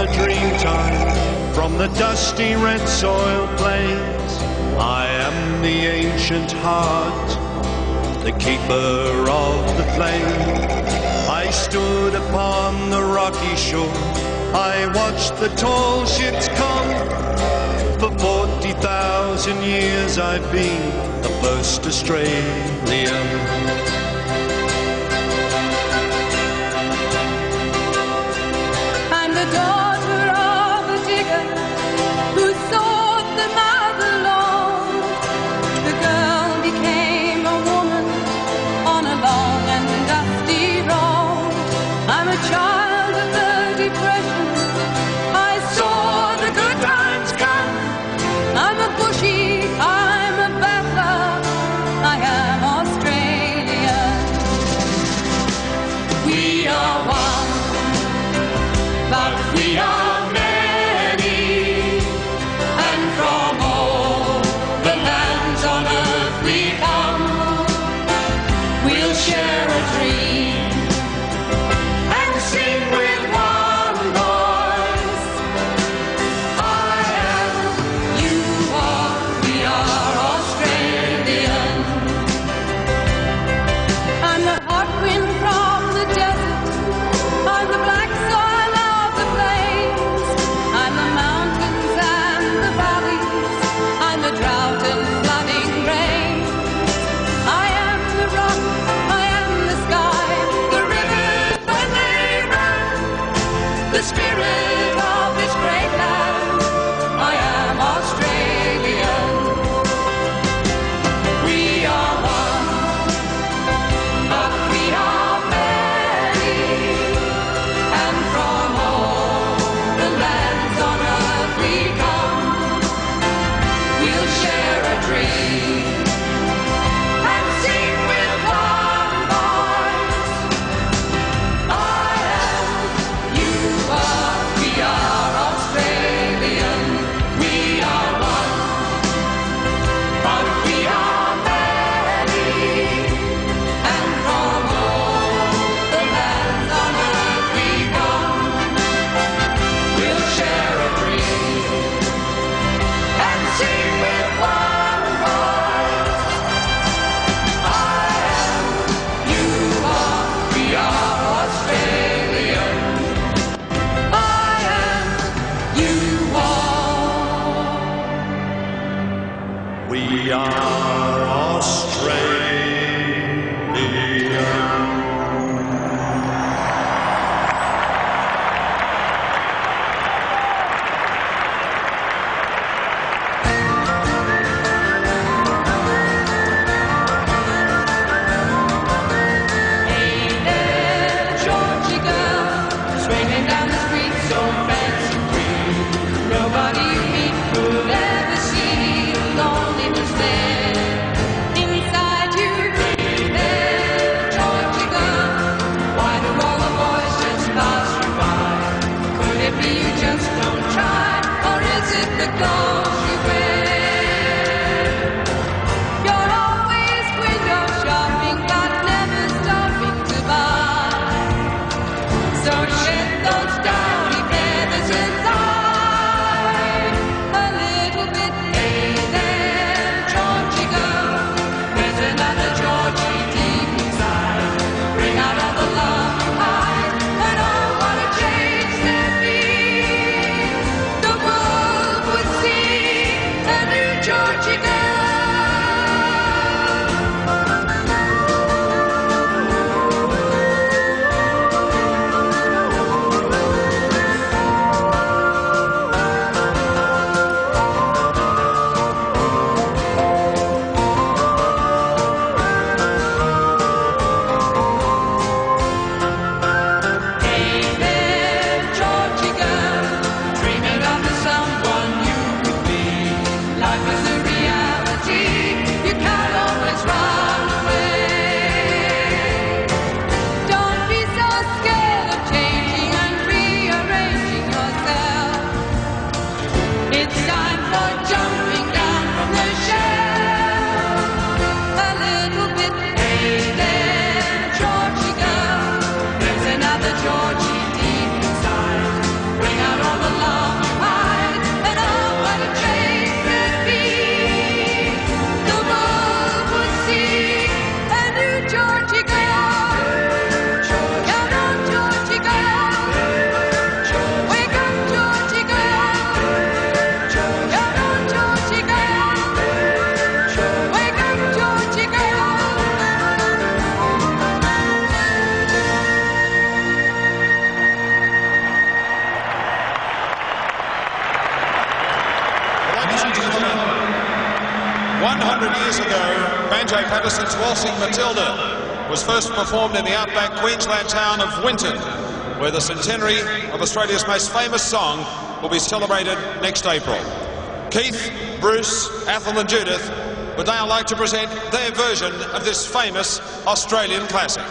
the dreamtime, from the dusty red soil plains. I am the ancient heart, the keeper of the flame. I stood upon the rocky shore, I watched the tall ships come. For 40,000 years I've been the first Australian. I'm the daughter of a digger who sought the motherland. The girl became a woman on a long and dusty road. I'm a child of the Depression, I saw the good times come. I'm a bushy, I'm a battler, I am Australian. We are one, but we are many, and from all the lands on earth we come. We'll share a dream and sing with one voice. I am, you are, we are Australian. I'm the hot wind from the desert, I'm the black soil of the plains, I'm the mountains and the valleys, I'm the drought and flooding rain. I am the rock, I am the sky, the rivers when they run, the spirit of this great land. I am Australian. We are one, but we are many, and from all the lands on earth we come. We'll share a dream and sing with one voice. I am, you are, we are Australian. We are one, but we are many, and from all the lands on earth we come. We'll share a dream and sing with one voice. I am, you are, we are Australian. I am, you are. We are Australian. Hey there, Georgie girl, swinging down the street so fancy free. Nobody you meet could ever see the loneliness there inside you. Hey there, Georgie girl, why do all the boys just pass you by? Could it be you just don't try, or is it the clothes you wear? You're always window shopping, but never stopping to buy. So shed those downy feathers inside a little bit. Hey there, Georgie girl, there's another Georgie deep inside. Bring out all the love you hide, and oh, what a change there'd be. The world would see a new Georgie girl. Hey there, Georgie girl, dreaming of the someone you could be. Life is a reality. 100 years ago, Banjo Paterson's Waltzing Matilda was first performed in the outback Queensland town of Winton, where the centenary of Australia's most famous song will be celebrated next April. Keith, Bruce, Athol and Judith would now like to present their version of this famous Australian classic.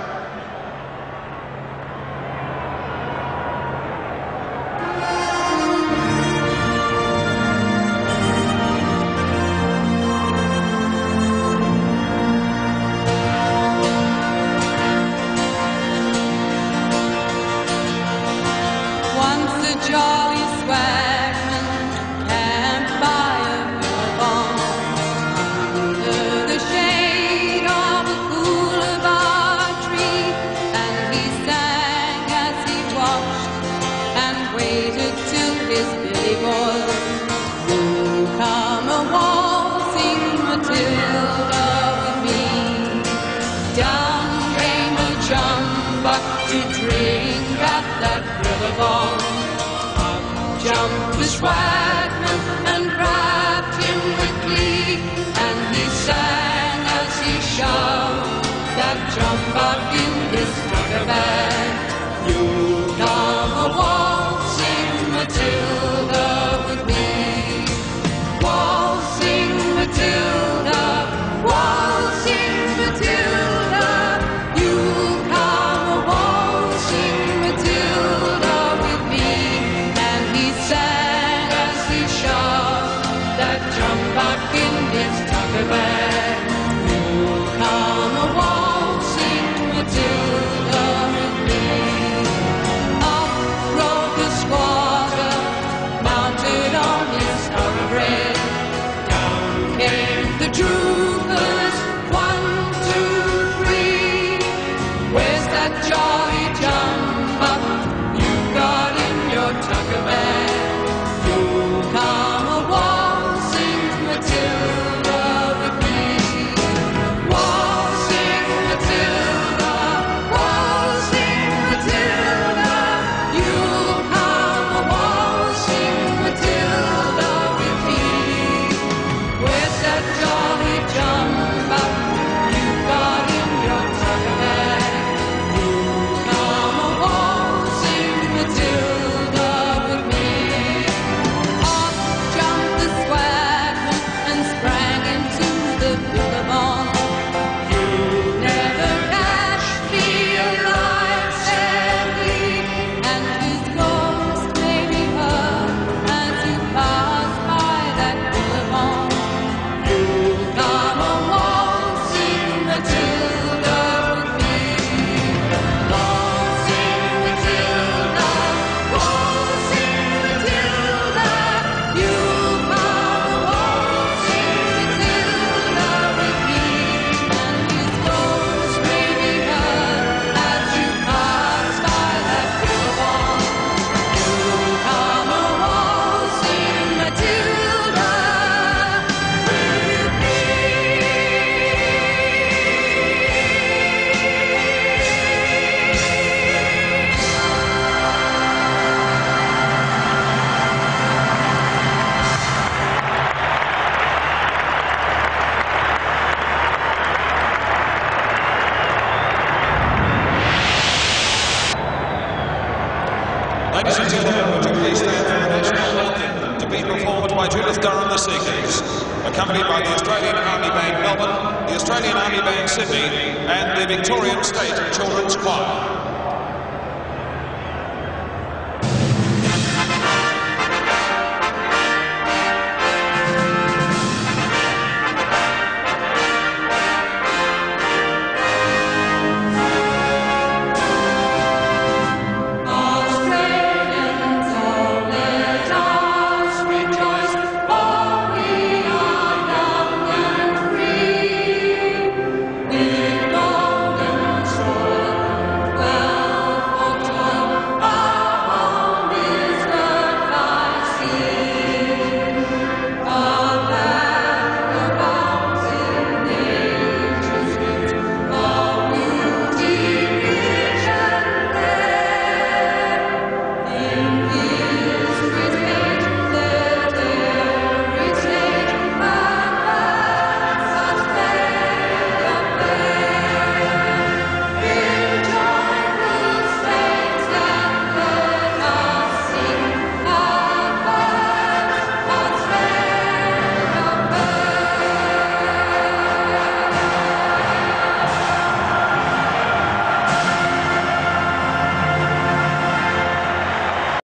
Once a jolly swagman camped by a billabong under the shade of a coolabah tree, and he sang as he watched and waited till his billy boiled. You come a waltzing Matilda with me, down came a jumbuck to drink at that billabong. Jumped the swagman and grabbed him with glee, and he sang as he shoved that jumbuck in his tucker bag. You come a waltzing Matilda with me, waltzing Matilda, waltzing Matilda. You come a waltzing Matilda with me. Sang as he shoved that jumbuck in his tucker bag. You come a waltzing Matilda with me. Up rode the squatter, mounted on his thoroughbred. Down came the troopers, 1, 2, 3. Where's that jolly jumbuck you got in your tucker bag? Come a waltzing Matilda with me, waltzing Matilda, waltzing Matilda. You come a waltzing Matilda with me. Where's that jolly jumbuck you got in your tucker bag? You come a waltzing Matilda with me. Ladies and gentlemen, would you please stand for the national anthem to be performed by Judith Durham the Seekers, accompanied by the Australian Army Band Melbourne, the Australian Army Band Sydney, and the Victorian State Children's Choir.